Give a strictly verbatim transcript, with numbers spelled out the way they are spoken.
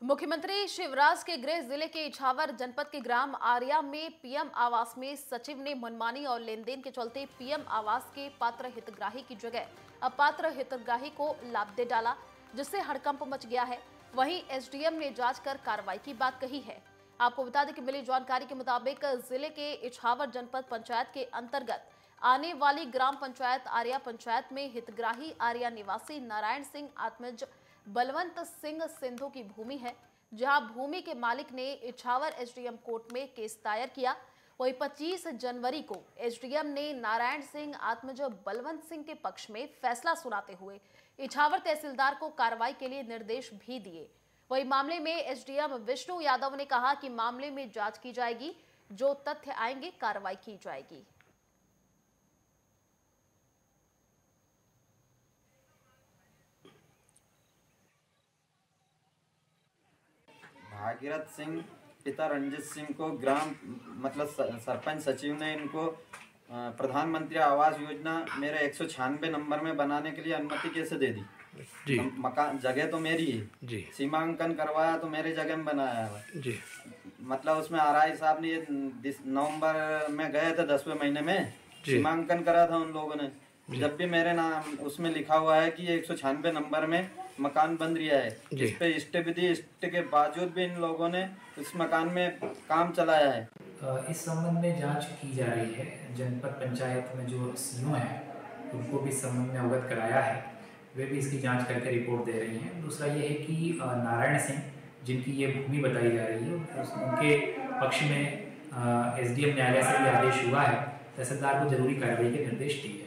मुख्यमंत्री शिवराज के गृह जिले के इछावर जनपद के ग्राम आर्या में पीएम आवास में सचिव ने मनमानी और लेनदेन के चलते पीएम आवास के पात्र हितग्राही की जगह अपात्र हितग्राही को लाभ दे डाला, जिससे हड़कंप मच गया है। वहीं एसडीएम ने जांच कर कार्रवाई की बात कही है। आपको बता दें कि मिली जानकारी के मुताबिक जिले के इछावर जनपद पंचायत के अंतर्गत आने वाली ग्राम पंचायत आर्या पंचायत में हितग्राही आर्या निवासी नारायण सिंह आत्मज बलवंत सिंह सिंधु की भूमि है, जहां भूमि के मालिक ने इछावर एसडीएम कोर्ट में केस दायर किया। वहीं पच्चीस जनवरी को एसडीएम ने नारायण सिंह आत्मज बलवंत सिंह के पक्ष में फैसला सुनाते हुए इछावर तहसीलदार को कार्रवाई के लिए निर्देश भी दिए। वहीं मामले में एसडीएम विष्णु यादव ने कहा कि मामले में जांच की जाएगी, जो तथ्य आएंगे कार्रवाई की जाएगी। भागीरथ सिंह पिता रंजित सिंह को ग्राम मतलब सरपंच सचिव ने इनको प्रधानमंत्री आवास योजना मेरे एक सौ छियानवे नंबर में बनाने के लिए अनुमति कैसे दे दी जी। मकान जगह तो मेरी है जी, सीमांकन करवाया तो मेरे जगह में बनाया है जी। मतलब उसमें आरआई साहब ने ये नवंबर में गए थे दसवें महीने में सीमांकन करा था उन लोगों ने। जब भी मेरे नाम उसमें लिखा हुआ है कि एक सौ छियानवे नंबर में मकान बन रहा है, इस पे स्टे विधि स्टे के बावजूद भी इन लोगों ने इस मकान में काम चलाया है। इस संबंध में जांच की जा रही है। जनपद पंचायत में जो सीओ हैं उनको भी इस संबंध में अवगत कराया है, वे भी इसकी जांच करके रिपोर्ट दे रही हैं। दूसरा ये है कि नारायण सिंह जिनकी ये भूमि बताई जा रही है, उनके पक्ष में एसडीएम न्यायालय से भी आदेश हुआ है, तहसीलदार को जरूरी कार्रवाई के निर्देश दिए।